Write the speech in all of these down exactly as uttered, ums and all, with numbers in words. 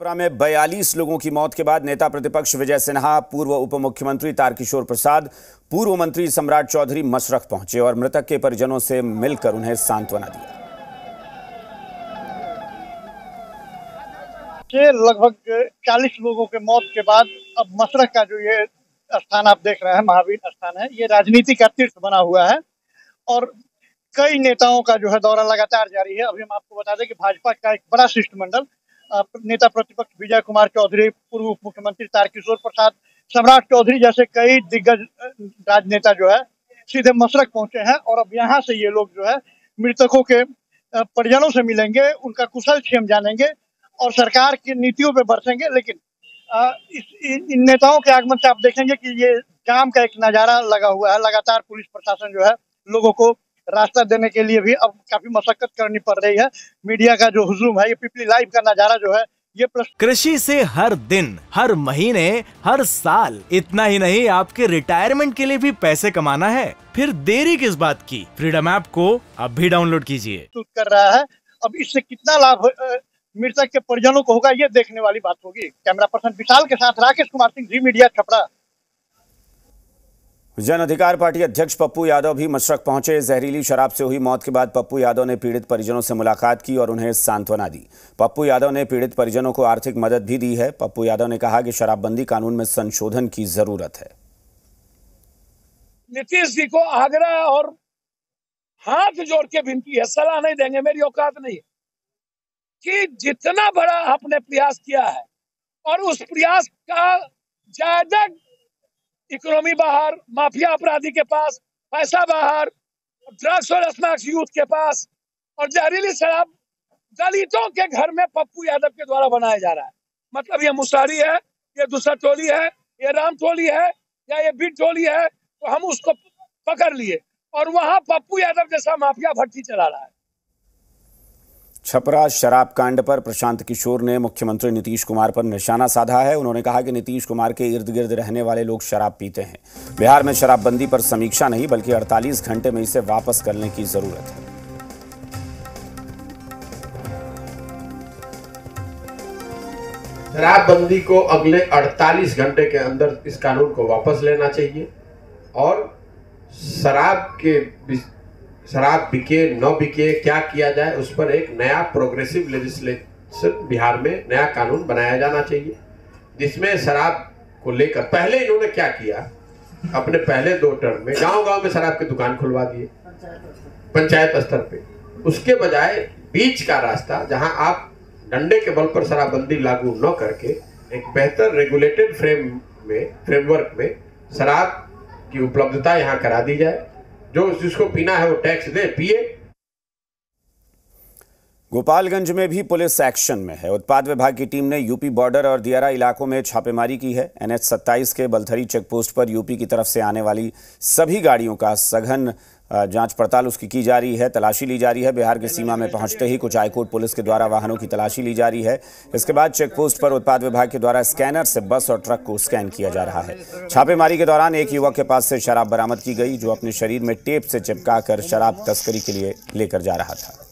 त्रिपुरा में बयालीस लोगों की मौत के बाद नेता प्रतिपक्ष विजय सिन्हा, पूर्व उप मुख्यमंत्री तारकिशोर प्रसाद, पूर्व मंत्री सम्राट चौधरी मशरख पहुंचे और मृतक के परिजनों से मिलकर उन्हें सांत्वना दी। लगभग चालीस लोगों के मौत के बाद अब मशरख का जो ये स्थान आप देख रहे हैं, महावीर स्थान है, ये राजनीति का तीर्थ बना हुआ है और कई नेताओं का जो है दौरा लगातार जारी है। अभी हम आपको बता दें कि भाजपा का एक बड़ा शिष्टमंडल नेता प्रतिपक्ष विजय कुमार चौधरी, पूर्व उप मुख्यमंत्री तारकिशोर प्रसाद, सम्राट चौधरी जैसे कई दिग्गज राजनेता जो है सीधे मशरख पहुंचे हैं और अब यहाँ से ये लोग जो है मृतकों के परिजनों से मिलेंगे, उनका कुशल क्षेम जानेंगे और सरकार की नीतियों पे बरसेंगे। लेकिन इस इन नेताओं के आगमन से आप देखेंगे कि ये जाम का एक नजारा लगा हुआ है। लगातार पुलिस प्रशासन जो है लोगों को रास्ता देने के लिए भी अब काफी मशक्कत करनी पड़ रही है। मीडिया का जो हुजूम है, ये पीपली लाइव का नजारा जो है ये कृषि से हर दिन, हर महीने, हर साल, इतना ही नहीं आपके रिटायरमेंट के लिए भी पैसे कमाना है, फिर देरी किस बात की। फ्रीडम ऐप को अब भी डाउनलोड कीजिए। कर रहा है, अब इससे कितना लाभ मृतक के परिजनों को होगा ये देखने वाली बात होगी। कैमरा पर्सन विशाल के साथ राकेश कुमार सिंह, जी मीडिया, छपरा। जन अधिकार पार्टी अध्यक्ष पप्पू यादव भी मशरख पहुंचे। जहरीली शराब से हुई मौत के बाद पप्पू यादव ने पीड़ित परिजनों से मुलाकात की और उन्हें सांत्वना दी। पप्पू यादव ने पीड़ित परिजनों को आर्थिक मदद भी दी है। पप्पू यादव ने कहा कि शराबबंदी कानून में संशोधन की जरूरत है। नीतीश जी को आग्रह और हाथ जोड़ के विनती है, सलाह नहीं देंगे, मेरी औकात नहीं है, कि जितना बड़ा आपने प्रयास किया है और उस प्रयास का ज्यादा इकोनॉमी बाहर, माफिया अपराधी के पास पैसा बाहर, ड्रग्स और स्नैक्स यूथ के पास और जहरीली शराब दलितों के घर में पप्पू यादव के द्वारा बनाया जा रहा है। मतलब ये मुसारी है, ये दूसरा टोली है, ये राम टोली है या ये बीट टोली है, तो हम उसको पकड़ लिए और वहां पप्पू यादव जैसा माफिया भट्टी चला रहा है। छपरा शराब कांड पर प्रशांत किशोर ने मुख्यमंत्री नीतीश कुमार पर निशाना साधा है। उन्होंने कहा कि नीतीश कुमार के इर्द गिर्द रहने वाले लोग शराब पीते हैं। बिहार में शराबबंदी पर समीक्षा नहीं बल्कि अड़तालीस घंटे में इसे वापस करने की जरूरत है। शराबबंदी को अगले अड़तालीस घंटे के अंदर इस कानून को वापस लेना चाहिए और शराब के शराब बिके न बिके क्या किया जाए उस पर एक नया प्रोग्रेसिव लेजिस्लेशन बिहार में नया कानून बनाया जाना चाहिए, जिसमें शराब को लेकर पहले इन्होंने क्या किया, अपने पहले दो टर्म में गांव-गांव में शराब की दुकान खुलवा दिए पंचायत स्तर पे। उसके बजाय बीच का रास्ता जहां आप डंडे के बल पर शराबबंदी लागू न करके एक बेहतर रेगुलेटेड फ्रेम में फ्रेमवर्क में शराब की उपलब्धता यहाँ करा दी जाए। जो जिसको पीना है वो टैक्स दे, पिए। गोपालगंज में भी पुलिस एक्शन में है। उत्पाद विभाग की टीम ने यूपी बॉर्डर और दियारा इलाकों में छापेमारी की है। एन एच सत्ताईस के बलथरी चेकपोस्ट पर यूपी की तरफ से आने वाली सभी गाड़ियों का सघन जांच पड़ताल उसकी की जा रही है, तलाशी ली जा रही है। बिहार की सीमा में पहुंचते ही कुछ हाईकोर्ट पुलिस के द्वारा वाहनों की तलाशी ली जा रही है। इसके बाद चेकपोस्ट पर उत्पाद विभाग के द्वारा स्कैनर से बस और ट्रक को स्कैन किया जा रहा है। छापेमारी के दौरान एक युवक के पास से शराब बरामद की गई, जो अपने शरीर में टेप से चिपका कर शराब तस्करी के लिए लेकर जा रहा था।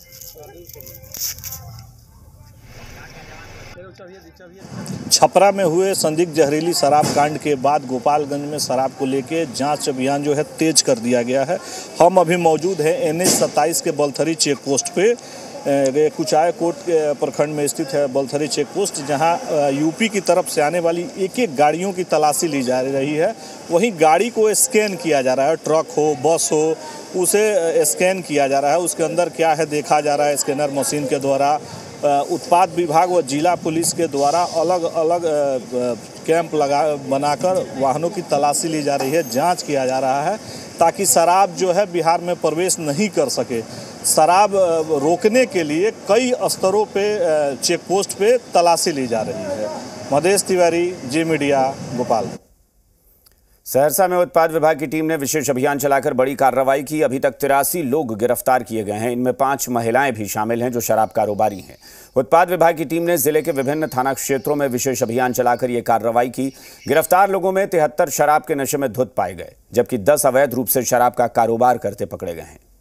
छपरा में हुए संदिग्ध जहरीली शराब कांड के बाद गोपालगंज में शराब को लेकर जांच अभियान जो है तेज कर दिया गया है। हम अभी मौजूद हैं एन एच सत्ताईस के बलथरी चेक पोस्ट पे। कुचाय कोट के प्रखंड में स्थित है बलथरी चेक पोस्ट, जहां यूपी की तरफ से आने वाली एक एक गाड़ियों की तलाशी ली जा रही है। वहीं गाड़ी को स्कैन किया जा रहा है, ट्रक हो, बस हो, उसे स्कैन किया जा रहा है। उसके अंदर क्या है देखा जा रहा है स्कैनर मशीन के द्वारा। उत्पाद विभाग व जिला पुलिस के द्वारा अलग अलग कैंप लगा बनाकर वाहनों की तलाशी ली जा रही है, जांच किया जा रहा है ताकि शराब जो है बिहार में प्रवेश नहीं कर सके। शराब रोकने के लिए कई स्तरों पे चेक पोस्ट पे तलाशी ली जा रही है। मधेश तिवारी, जी मीडिया, भोपाल। सहरसा में उत्पाद विभाग की टीम ने विशेष अभियान चलाकर बड़ी कार्रवाई की। अभी तक तिरासी लोग गिरफ्तार किए गए हैं। इनमें पांच महिलाएं भी शामिल हैं जो शराब कारोबारी हैं। उत्पाद विभाग की टीम ने जिले के विभिन्न थाना क्षेत्रों में विशेष अभियान चलाकर ये कार्रवाई की। गिरफ्तार लोगों में तिहत्तर शराब के नशे में धुत पाए गए, जबकि दस अवैध रूप से शराब का कारोबार करते पकड़े गए हैं।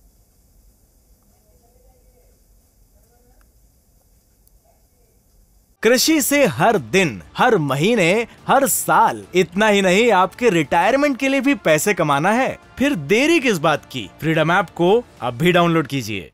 कृषि से हर दिन, हर महीने, हर साल, इतना ही नहीं आपके रिटायरमेंट के लिए भी पैसे कमाना है? फिर देरी किस बात की? फ्रीडम ऐप को अब भी डाउनलोड कीजिए।